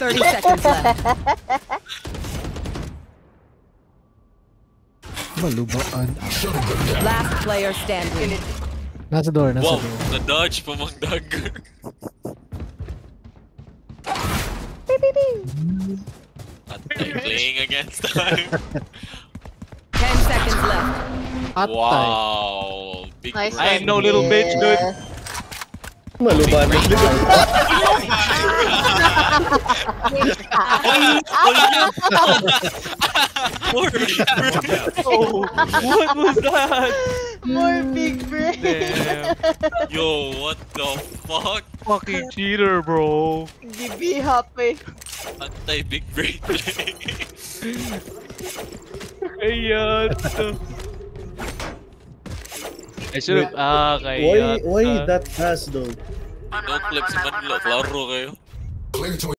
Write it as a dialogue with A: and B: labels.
A: 30 seconds left.
B: Malubaan.
A: Last player standing.
B: Nasa door, nasa
C: Wow,
B: door.
C: na-dodge pa mang dagger. Atay, playing against time.
A: 10 seconds left.
B: Atay.
C: Wow, big
D: Nice
C: brain.
D: one.
E: know, little bitch, dude.
F: Maluban.
E: Oh, what was that?
D: More big brain.
E: Damn.
C: Yo, what the fuck?
E: Fucking cheater, bro.
D: Gibi happy.
C: Antay big brain play.
E: Ayan. I should have.
F: Why that pass though?
C: No clips man, klaro kayo.